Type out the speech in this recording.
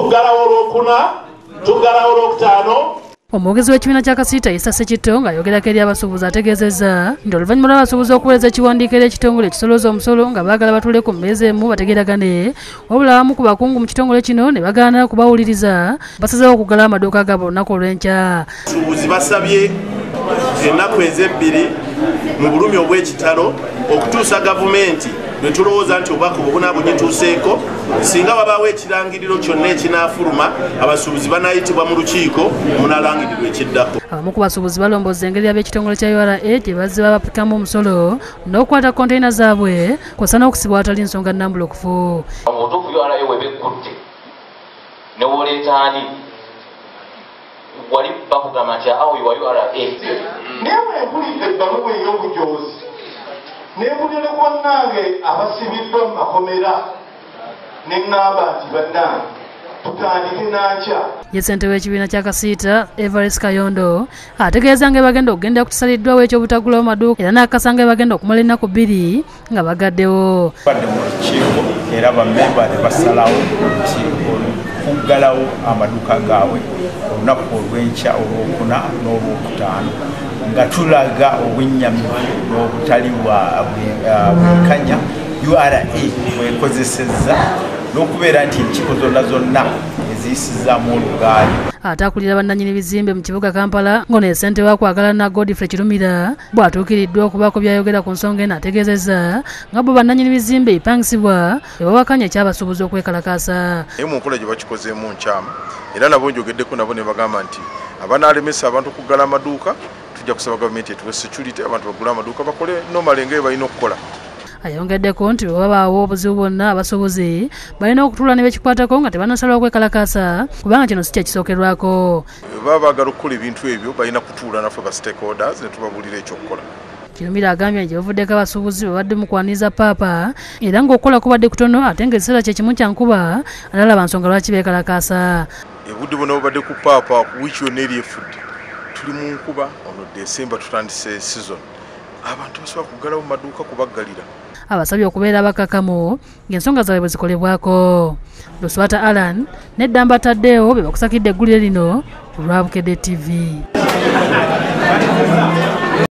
tuggalawo olwokuna, tuggalawo olwokutaano. Omwogezi w'ekibiina kya KACITA Issa Ssekitto ng'ayogerako eri abasuubuzi ategeezezza nti oluvannyuma lw'abasuubuzi okuweereza ekiwandiiko eri ekitongole ekisolooza omusolo nga baagala batuule ku mmeeza emu bategeeragane, wabula abamu ku bakungu mu kitongole kino ne bagaana kubawuliriza basazeewo okuggala amaduuka gaabwe olunaku olw'enkya. Abasuubuzi basabye ennaku ez'ebbiri mu bulumi obw'ekitalo okutuusa gavumenti lwe tulowooza nti obubaka obwo bugituuseeko, singa wabaawo ekirangiriro kyonna ekinaafuluma abasuubuzi banaayitibwa mu lukiiko omunaalangirirwa ekiddako. Abamu ku basuubuzi balombooza engeri ab'ekitongole kya URA gye bazze babapikamu omusolo n'okukwata konteyina zaabwe kw'ossa n'okusibwa awatali nsonga nnambulukufu. Omutuufu URA webeekutte ne woleeta ani wali bakugamba nti awo iwa URA naye weempulidde ebbaluwa ey'obujoozi neempulire bannange abasibiddwa mu makomera ne ŋŋamba nti bannange tutandike nankya. Ye ssentebe w'ekibiina kya KACITA Everest Kayondo ategeeza nga bagenda okugenda ku kisaliddwawo eky'obutagulawo maduuka era n'akakasa nga bagenda okumala ennaku 2 nga bagaddewo. Badde mu lukiiko era bammemba ne basalawo nti okuggalawo amaduuka gaabwe olunaku olw'enkya olwokuna n'olwokutaano nga tulaga obwennyamivu n'obutali bwenkanya URA bwekozesezza n'okubeera nti enkiiko zonna eziyisizaamu olugaali. Ate akulira bannannyini bizimbe mu kibuga Kampala ng'ono ssentebe wa kwagala na Godfrey Kirumira bw'atuukiridde okubaako by'ayogera ku nsonga eno ategeezezza nga bo bannannyini bizimbe ebipangisibwa ebabakanya ekyabasuubuzi okwekalakaasa. Naye mu nkola gye bakikozeemu nkyamu era nabo njogeddeko nabo ne bagamba nti abanaalemesa abantu okuggala amaduuka tujja kusaba gavumenti etuwe security abantu bagula amaduuka bakole normally ng'ebyo balina okukola. Ayongeddeko nti bwe babaawo obuzibu bwonna abasuubuzi balina okutuula ne bekikwatako nga tebanasalwa kwekalakaasa kubanga kino si kyekisookerwako. Baba baagala okukola ebintu ebyo balina kutuula naffe ba stakeholders ne tubabuulira ekyokukola. Kirumira agambye nti bavuddeko abasuubuzi babadde mu kwaniriza paapa era ng'okukola kubadde kutono ate ng'ekiseera kye kimu kya nkuba alalaba nsonga lwaki beekalakaasa. Ebudde bwonna bubadde ku paapa wiiki yonna eri efudde tuli mu nkuba ono Desemba tutandise season abantu basobola kuggalawo mu maduuka kubaggalira. Abasabye okubeera abakakamu ng'ensonga zaabwe bwe zikolebwako. Luswata Alan n'eddamba Taddeewo be bakusakidde eggulire lino ku lwa Bukedde TV.